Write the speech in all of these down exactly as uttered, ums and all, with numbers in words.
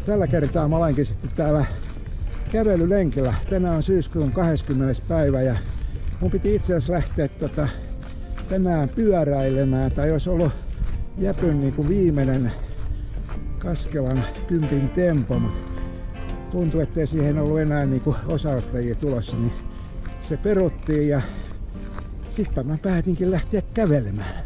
Tällä kertaa mä olenkin sitten täällä kävelylenkillä. Tänään on syyskuun kahdeskymmenes päivä ja mun piti itse asiassa lähteä tota, tänään pyöräilemään. Tai olisi ollut Jäpyn niin kuin viimeinen Kaskelan kympin tempo, mutta tuntui, ettei siihen ollut enää niin kuin osaottajia tulossa, niin se peruttiin ja sitten mä päätinkin lähteä kävelemään.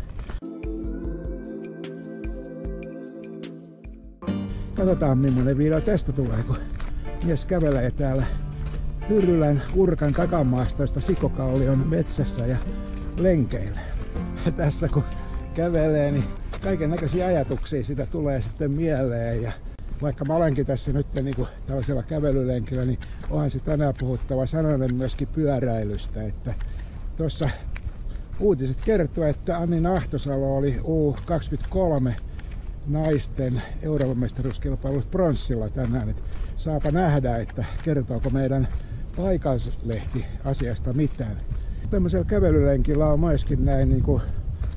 Katsotaan millainen video tästä tulee, kun mies kävelee täällä Hyrylän Urkan takamaastoista Sikokallion metsässä ja lenkeillä. Ja tässä kun kävelee, niin kaiken näköisiä ajatuksia sitä tulee sitten mieleen. Ja vaikka mä olenkin tässä nyt niin kuin tällaisella kävelylenkillä, niin onhan se tänään puhuttava sananen myöskin pyöräilystä. Että tuossa uutiset kertoo, että Anni Ahtosalo oli U kaksikymmentäkolme naisten Euroopan mestaruuskilpailussa pronssilla tänään. Et saapa nähdä, että kertooko meidän paikallislehti asiasta mitään. Tämmöisellä kävelylenkillä on myöskin näin niin kuin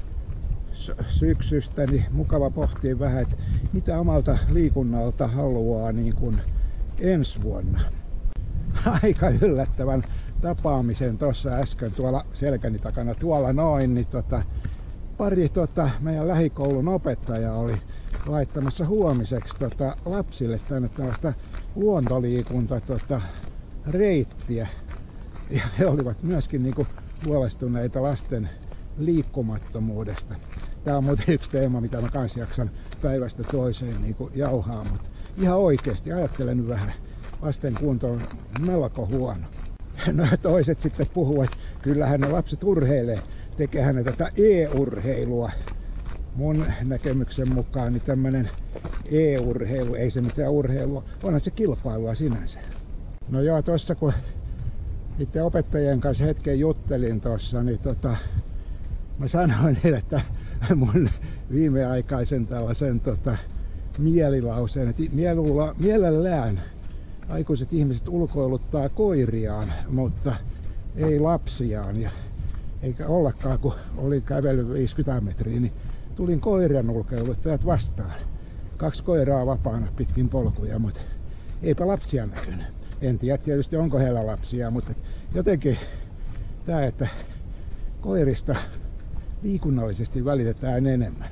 syksystä niin mukava pohtia vähän, että mitä omalta liikunnalta haluaa niin kuin ensi vuonna. Aika yllättävän tapaamisen tuossa äsken tuolla selkäni takana tuolla noin, niin tota, pari tota, meidän lähikoulun opettaja oli laittamassa huomiseksi tota, lapsille tänne tällaista luontoliikunta tota, reittiä. Ja he olivat myöskin niinku huolestuneita lasten liikkumattomuudesta. Tämä on muuten yksi teema, mitä mä kans jaksan päivästä toiseen niinku jauhaa, mutta ihan oikeesti ajattelen vähän. Lasten kunto on melko huono. No toiset sitten puhuvat, että kyllähän ne lapset urheilee. Tekehän ne tätä e-urheilua. Mun näkemyksen mukaan niin tämmönen e-urheilu, ei se mitään urheilua, onhan se kilpailua sinänsä. No joo, tossa kun niiden opettajien kanssa hetken juttelin tossa, niin tota, mä sanoin heille, että mun viimeaikaisen tällaisen tota, mielilauseen, että mielulla, mielellään aikuiset ihmiset ulkoiluttaa koiriaan, mutta ei lapsiaan. Ja eikä ollakaan, kun olin kävellyt viisikymmentä metriä, niin tulin koiran ulkoiluttajat vastaan. Kaksi koiraa vapaana pitkin polkuja, mutta eipä lapsia näkynyt. En tiedä tietysti onko heillä lapsia, mutta jotenkin tämä, että koirista liikunnallisesti välitetään enemmän.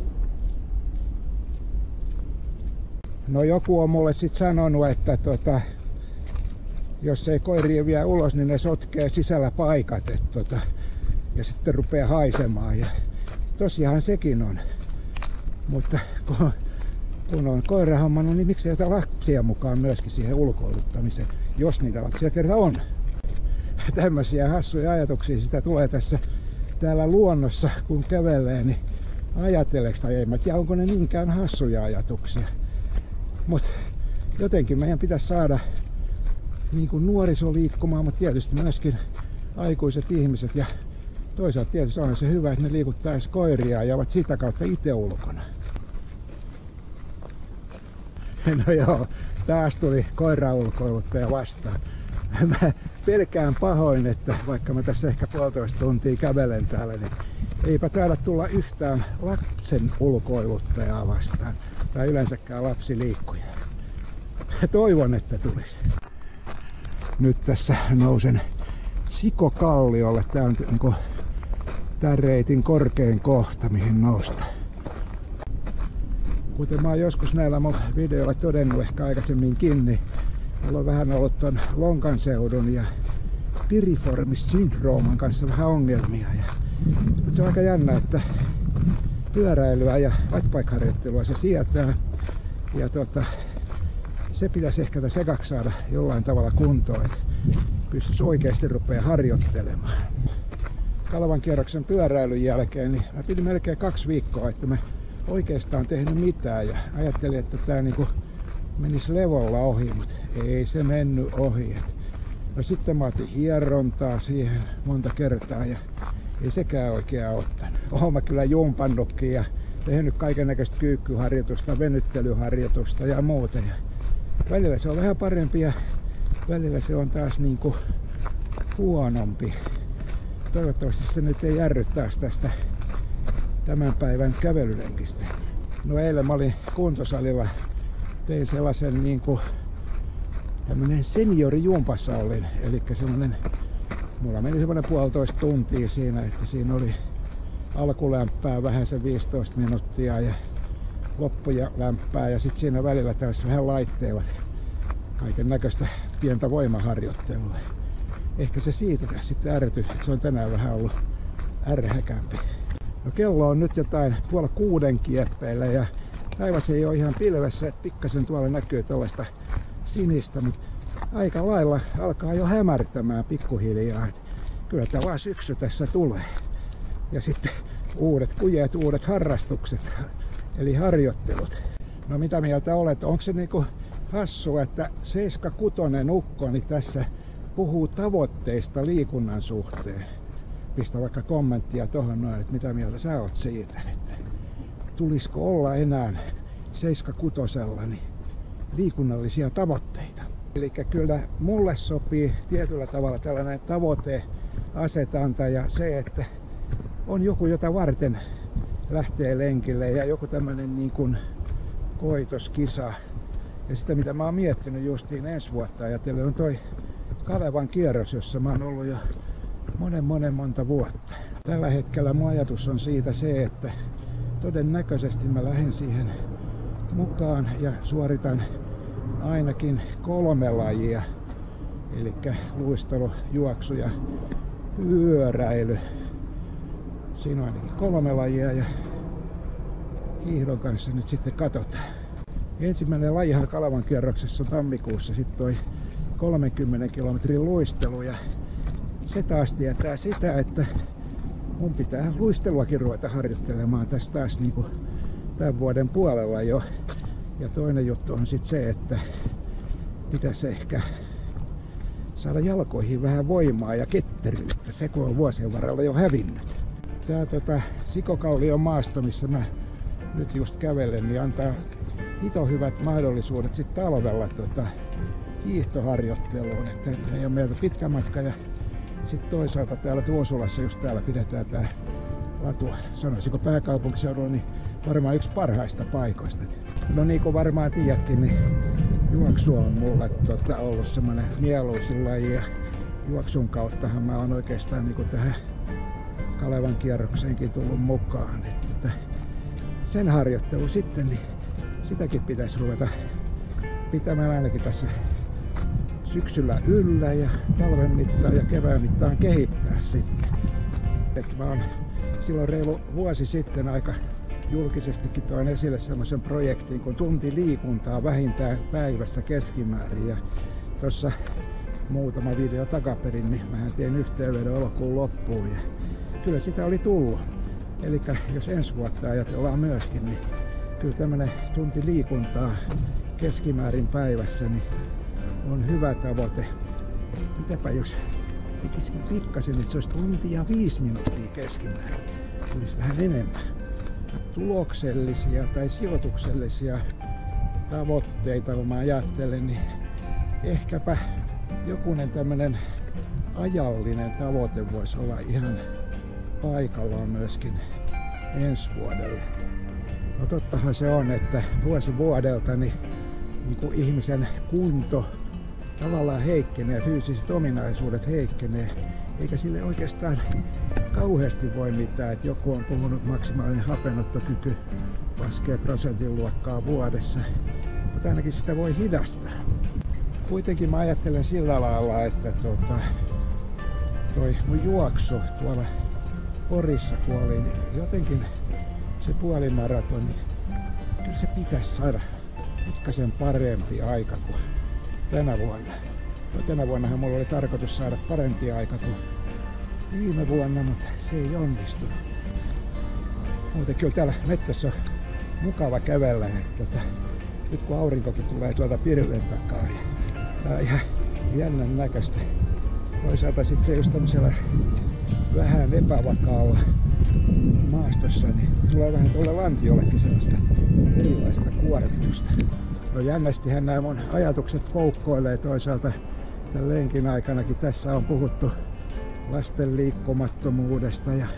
No joku on mulle sitten sanonut, että tota, jos ei koiria vie ulos, niin ne sotkee sisällä paikat et, tota, ja sitten rupeaa haisemaan. Ja tosiaan sekin on. Mutta kun, kun on koira hommannut, niin miksei ota lapsia mukaan myöskin siihen ulkoiluttamiseen, jos niitä lapsia kerta on. Tämmöisiä hassuja ajatuksia sitä tulee tässä täällä luonnossa, kun kävelee, niin ajateleeko tai ei. Mä tiedä, onko ne niinkään hassuja ajatuksia. Mutta jotenkin meidän pitäisi saada niin kuin nuoriso liikkumaan, mutta tietysti myöskin aikuiset ihmiset. Ja toisaalta tietysti on se hyvä, että ne liikuttaisi koiria ja ovat sitä kautta itse ulkona. No joo, taas tuli koiraulkoiluttaja vastaan. Mä pelkään pahoin, että vaikka mä tässä ehkä puolitoista tuntia kävelen täällä, niin eipä täällä tulla yhtään lapsen ulkoiluttajaa vastaan. Tai yleensäkään lapsiliikkuja. Toivon, että tulisi. Nyt tässä nousen Sikokalliolle. Tää on niinku tämän reitin korkein kohta, mihin nousta. Kuten mä oon joskus näillä mun videoilla todennut ehkä aikaisemminkin, niin mulla on vähän ollut ton lonkanseudun ja piriformis-syndrooman kanssa vähän ongelmia. Ja, mutta se on aika jännä, että pyöräilyä ja wattbike-harjoittelua se sietää. Ja tota, se pitäisi ehkä tässä ekaksi saada jollain tavalla kuntoon, että pystyisi oikeasti rupeaa harjoittelemaan. Kalevan kierroksen pyöräilyn jälkeen niin mä pidin melkein kaksi viikkoa, että mä oikeastaan tehnyt mitään ja ajattelin, että tää niinku menisi levolla ohi, mutta ei se mennyt ohi. No sitten mä otin hierontaa siihen monta kertaa ja ei sekään oikein ottanut. Oon mä kyllä jumpannutkin ja tehnyt kaikennäköistä kyykkyharjoitusta, venyttelyharjoitusta ja muuta. Ja välillä se on vähän parempi ja välillä se on taas niinku huonompi. Toivottavasti se nyt ei jarru taas tästä tämän päivän kävelylenkistä. No eilen mä olin kuntosalilla tein sellaisen niin kuin tämmönen seniorijumpassa olin, eli semmonen, mulla meni semmonen puolitoista tuntia siinä, että siinä oli alkulämpää vähän se viisitoista minuuttia ja loppuja lämpää ja sitten siinä välillä taas vähän laitteilla kaiken näköistä pientä voimaharjoittelua. Ehkä se siitä tässä sitten ärtyi, että se on tänään vähän ollut ärhäkämpi. No kello on nyt jotain puoli kuuden kieppeillä ja taivas ei ole ihan pilvessä, että pikkasen tuolla näkyy tällaista sinistä, mutta aika lailla alkaa jo hämärtämään pikkuhiljaa. Että kyllä tämä vaan syksy tässä tulee. Ja sitten uudet kujeet, uudet harrastukset, eli harjoittelut. No mitä mieltä olet? Onko se niinku hassua, että seitsemänkymmentäkuusi ukkoni tässä puhuu tavoitteista liikunnan suhteen? Pistä vaikka kommenttia tuohon noin, että mitä mieltä sä oot siitä, että tulisiko olla enää seitsemänkymmentäkuutosella niin liikunnallisia tavoitteita. Eli kyllä mulle sopii tietyllä tavalla tällainen tavoiteasetanta ja se, että on joku, jota varten lähtee lenkille ja joku tämmöinen niin kuin koitoskisa. Ja sitä mitä mä oon miettinyt justiin ensi vuotta ajatellen on toi Kalevan kierros, jossa mä oon ollut jo monen monen monta vuotta. Tällä hetkellä mun ajatus on siitä se, että todennäköisesti mä lähden siihen mukaan ja suoritan ainakin kolme lajia. Eli luistelu, juoksu ja pyöräily. Siinä on ainakin kolme lajia ja hiihdon kanssa nyt sitten katsotaan. Ensimmäinen lajihan Kalevan kierroksessa on tammikuussa, sitten toi kolmenkymmenen kilometrin luistelu ja se taas tietää sitä, että mun pitää luisteluakin ruveta harjoittelemaan tässä taas niin kuin tämän vuoden puolella jo. Ja toinen juttu on sitten se, että pitäisi ehkä saada jalkoihin vähän voimaa ja ketteryyttä, se kun on vuosien varrella jo hävinnyt. Tää tota, Sikokallion maasto, missä mä nyt just kävelen, niin antaa hito hyvät mahdollisuudet sitten talvella tota, hiihtoharjoitteluun, että ei ole meiltä pitkä matka ja sitten toisaalta täällä Tuusulassa, just täällä pidetään tää latu, sanoisinko pääkaupunkiseudulla, niin varmaan yksi parhaista paikoista. No niin kuin varmaan tiedätkin, niin juoksu on mulle tota, ollut semmoinen mieluisin laji ja juoksun kauttahan mä oon oikeastaan niin kuin tähän Kalevan kierrokseenkin tullut mukaan. Et, tota, sen harjoittelu sitten, niin sitäkin pitäisi ruveta pitämään ainakin tässä syksyllä yllä ja talven mittaan ja kevään mittaan kehittää sitten. Et mä oon silloin reilu vuosi sitten aika julkisestikin toin esille semmoisen projektin kuin tunti liikuntaa vähintään päivässä keskimäärin. Ja tuossa muutama video takaperin, niin mähän tein yhteenvedon elokuun loppuun. Ja kyllä sitä oli tullut. Eli jos ensi vuotta ajatellaan myöskin, niin kyllä tämmönen tunti liikuntaa keskimäärin päivässä niin on hyvä tavoite. Mitäpä jos tekisikin pikkasen, että se olisi tunti ja viisi minuuttia keskimäärin. Olisi vähän enemmän. Tuloksellisia tai sijoituksellisia tavoitteita, kun mä ajattelen, niin ehkäpä jokunen tämmönen ajallinen tavoite voisi olla ihan paikallaan myöskin ensi vuodelle. No tottahan se on, että vuosi vuodelta niin, niin kuin ihmisen kunto tavallaan heikkenee, fyysiset ominaisuudet heikkenee, eikä sille oikeastaan kauheasti voi mitään, että joku on puhunut maksimaalinen hapenottokyky laskee prosentin luokkaa vuodessa, mutta ainakin sitä voi hidastaa. Kuitenkin mä ajattelen sillä lailla, että tuota, toi mun juoksu tuolla Porissa kun oli, niin jotenkin se puolimaratoni, niin kyllä se pitäisi saada pikkasen parempi aika kuin tänä vuonna. No, tänä vuonnahan mulla oli tarkoitus saada parempi aika kuin viime vuonna, mutta se ei onnistunut. Muuten kyllä täällä mettässä on mukava kävellä. Että, että, nyt kun aurinkokin tulee tuolta pilven takaa, niin tää on ihan jännän näköistä. Toisaalta sitten se just tämmöisellä vähän epävakaalla maastossa, niin tulee vähän tuolle lantiollekin sellaista erilaista kuormitusta. No jännästihän nämä mun ajatukset poukkoilee toisaalta tämän lenkin aikanakin. Tässä on puhuttu lasten liikkumattomuudesta ja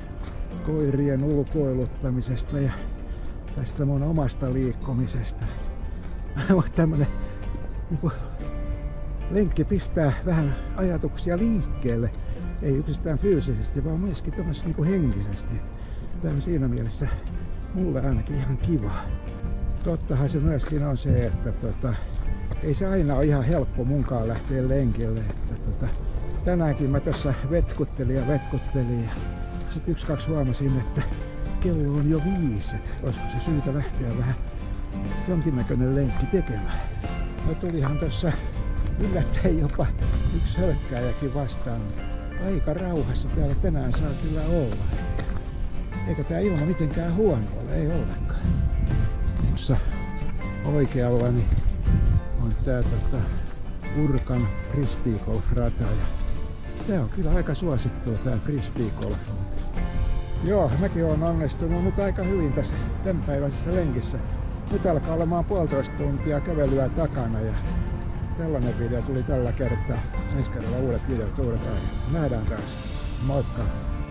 koirien ulkoiluttamisesta ja tästä mun omasta liikkumisesta. Mutta tämmönen niinku, lenkki pistää vähän ajatuksia liikkeelle. Ei yksistään fyysisesti, vaan myöskin tämmöisessä niinku henkisesti. Tämä on siinä mielessä mulle ainakin ihan kiva. Tottahan se myöskin on se, että tota, ei se aina ole ihan helppo munkaan lähteä lenkille. Että tota, tänäänkin mä tuossa vetkuttelin ja vetkuttelin ja sitten yksi kaksi huomasin, että kello on jo viisi. Että olisiko se syytä lähteä vähän jonkinnäköinen lenkki tekemään. No tulihan tuossa yllättäen jopa yksi hölkkääjäkin vastaan. Aika rauhassa täällä tänään saa kyllä olla. Eikä tää ilma mitenkään huono ole, ei ollenkaan. Tuossa oikealla niin on tää tota, Urkan frisbeegolf-rata. Ja tää on kyllä aika suosittua tää frisbeegolf. Joo, mäkin oon onnistunut nyt aika hyvin tässä tämänpäiväisessä lenkissä. Nyt alkaa olemaan puolitoista tuntia kävelyä takana ja tällainen video tuli tällä kertaa. Ensi kerralla uudet videot, uudet aiheet. Nähdään taas. Moikka!